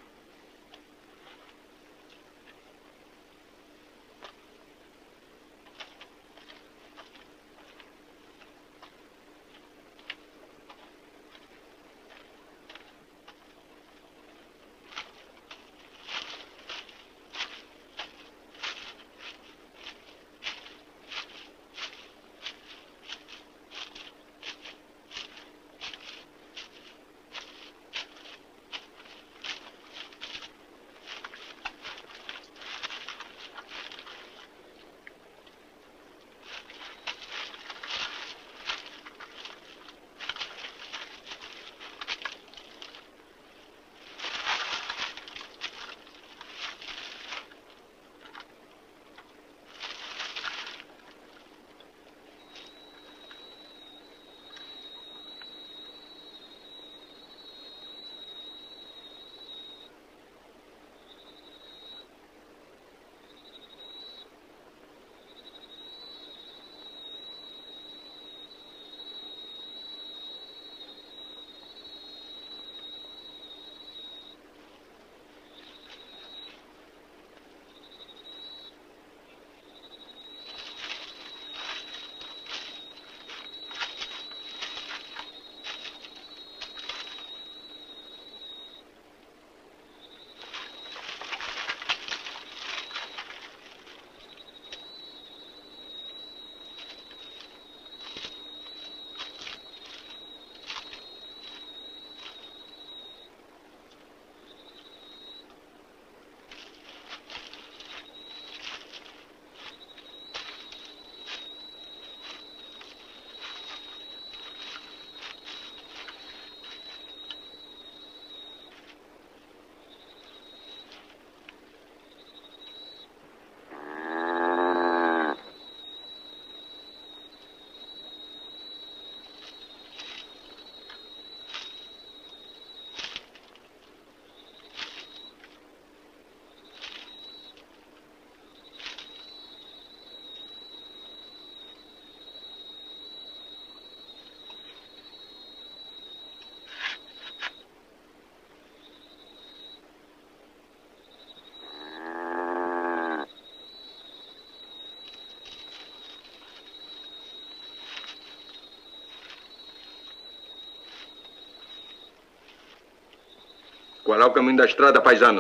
Qual é o caminho da estrada, paisano?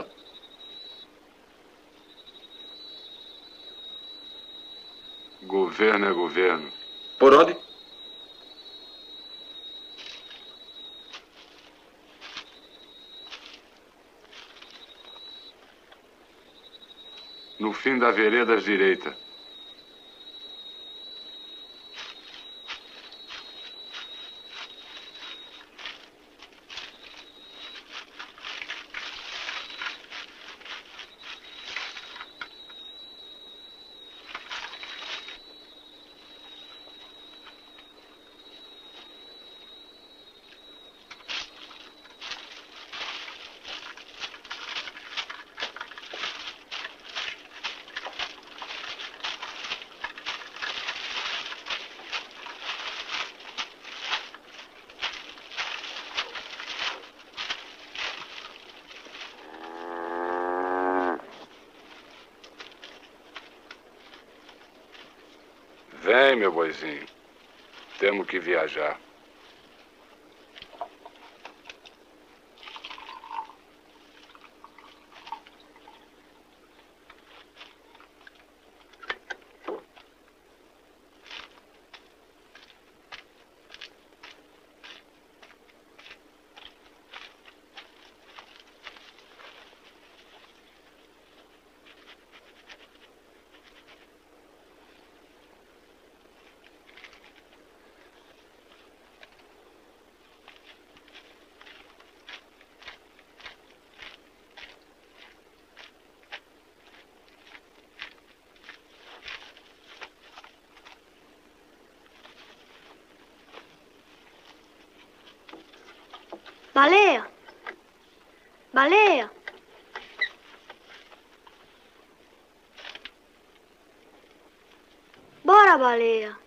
Governo é governo. Por onde? No fim da vereda à direita. Vem, meu boizinho. Temos que viajar. Baleia! Baleia! Bora, baleia!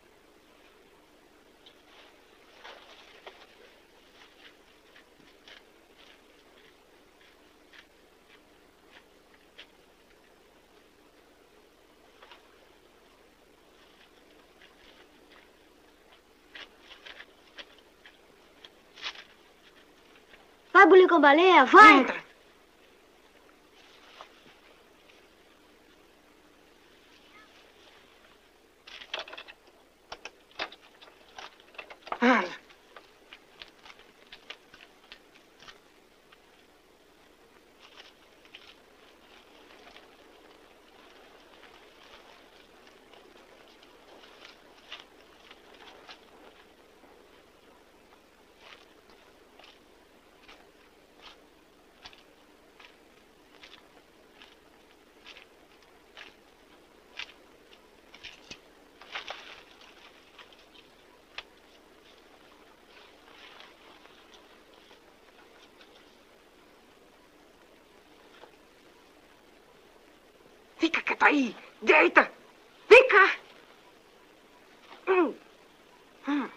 Vai bulir com baleia, vai! Entra. Anda. Fica quieto aí. Deita. Vem cá. Hum. Hum.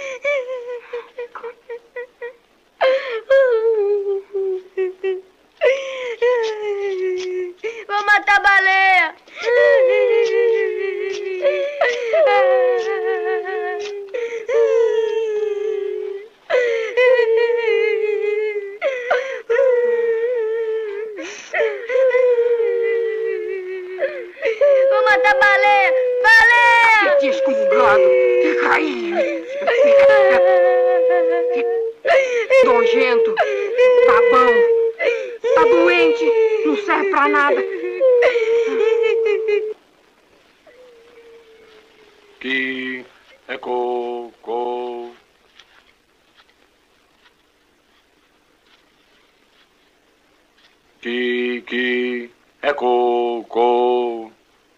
Vou matar a baleia! Vou matar a baleia! Baleia! Que excomungado. Fica aí. Fica, fica. Nojento. Babão. Tá doente. Não serve pra nada. Que é co, co. Que, que é co, co.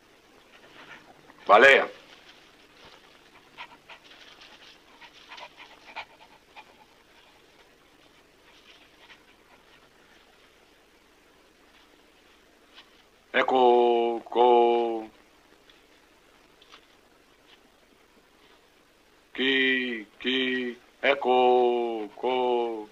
Baleia. É co, co. Que, que é co, co.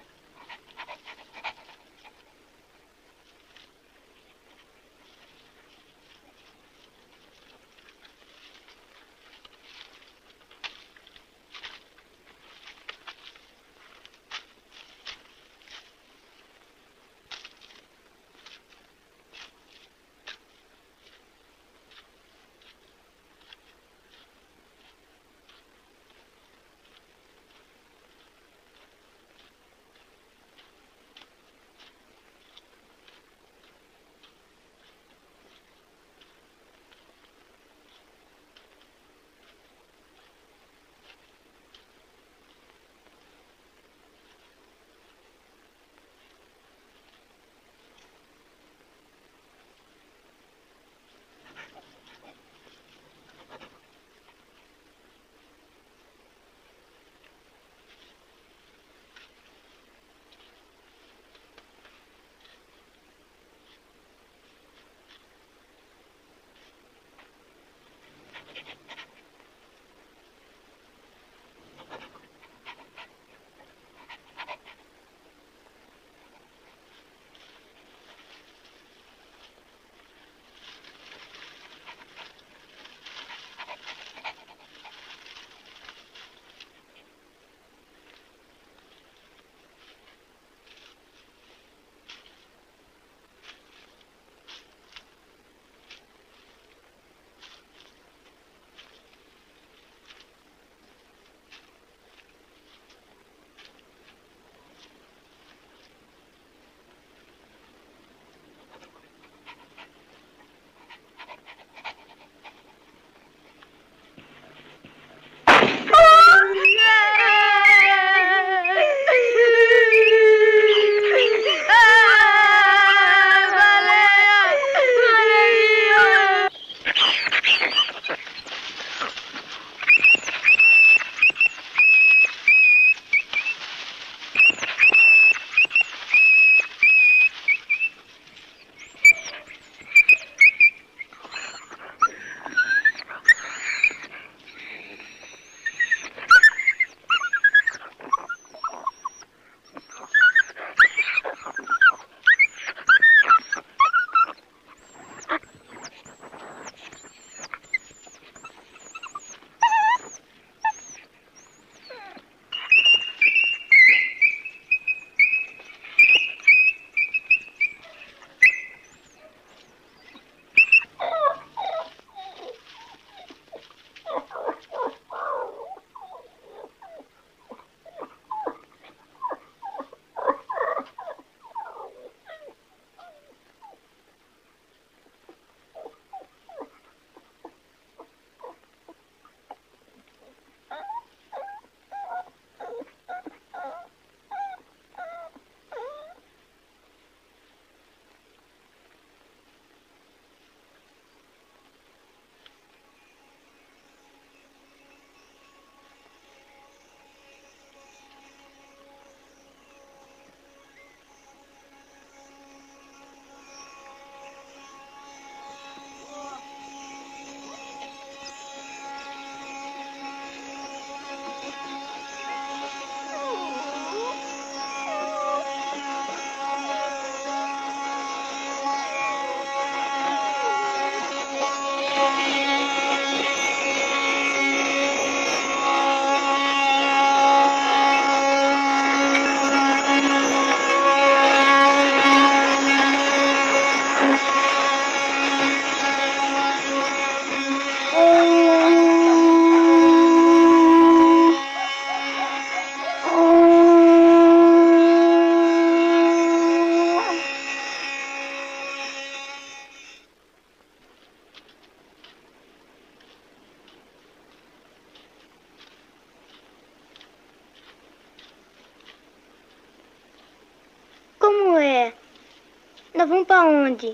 Nós vamos pra onde?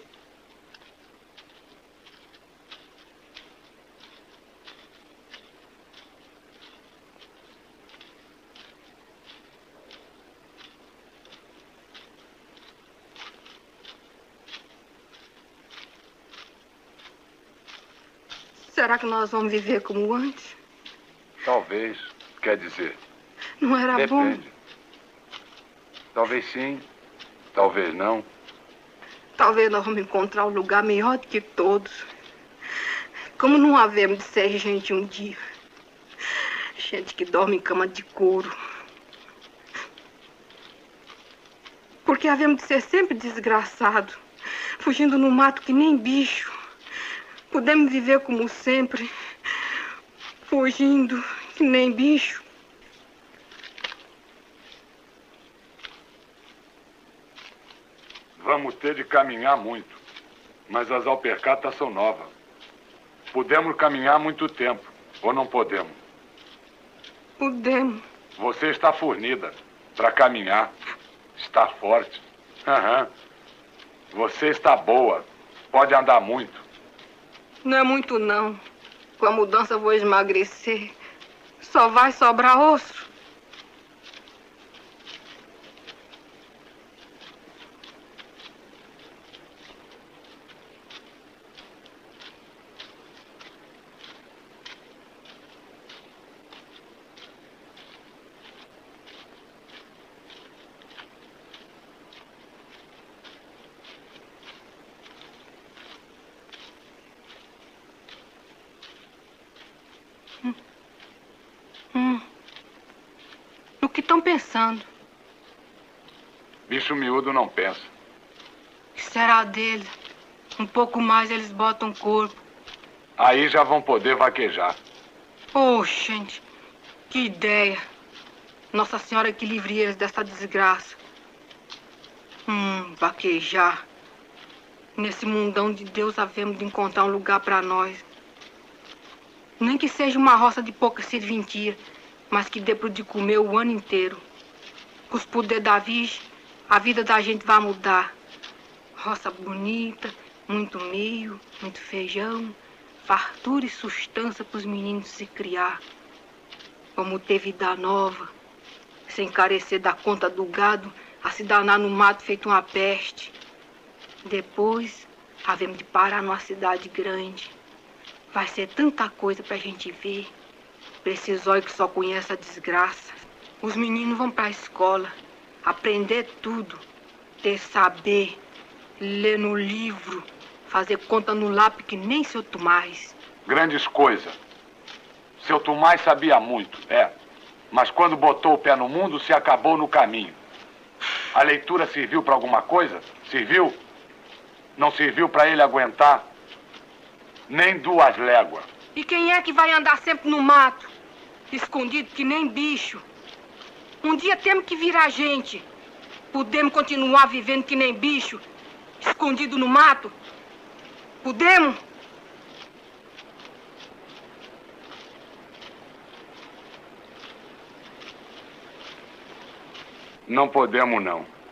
Será que nós vamos viver como antes? Talvez. Quer dizer... Não era Depende. bom? Talvez sim, talvez não. Talvez nós vamos encontrar um lugar melhor do que todos. Como não havemos de ser gente um dia. Gente que dorme em cama de couro. Porque havemos de ser sempre desgraçados. Fugindo no mato que nem bicho. Podemos viver como sempre. Fugindo que nem bicho. Vamos ter de caminhar muito. Mas as alpercatas são novas. Podemos caminhar muito tempo. Ou não podemos? Podemos. Você está fornida para caminhar. Está forte. Aham. Você está boa. Pode andar muito. Não é muito, não. Com a mudança vou emagrecer. Só vai sobrar osso. Hum. No que estão pensando? Bicho miúdo não pensa. O que será dele? Um pouco mais eles botam corpo. Aí já vão poder vaquejar. Oh, gente, que ideia. Nossa Senhora que livre eles dessa desgraça. Hum, vaquejar. Nesse mundão de Deus havemos de encontrar um lugar para nós. Nem que seja uma roça de pouca serventia, mas que dê pro de comer o ano inteiro. Com os poderes da Virgem, a vida da gente vai mudar. Roça bonita, muito milho, muito feijão, fartura e sustância para os meninos se criar. Vamos ter vida nova, sem carecer da conta do gado, a se danar no mato feito uma peste. Depois, havemos de parar numa cidade grande. Vai ser tanta coisa pra gente ver. Pra esses olhos que só conhecem a desgraça. Os meninos vão pra escola, aprender tudo, ter saber, ler no livro, fazer conta no lápis que nem seu Tomás. Grandes coisas. Seu Tomás sabia muito, é. Mas quando botou o pé no mundo, se acabou no caminho. A leitura serviu pra alguma coisa? Serviu? Não serviu pra ele aguentar nem duas léguas. E quem é que vai andar sempre no mato, escondido que nem bicho? Um dia temos que virar gente. Podemos continuar vivendo que nem bicho, escondido no mato? Podemos? Não podemos, não.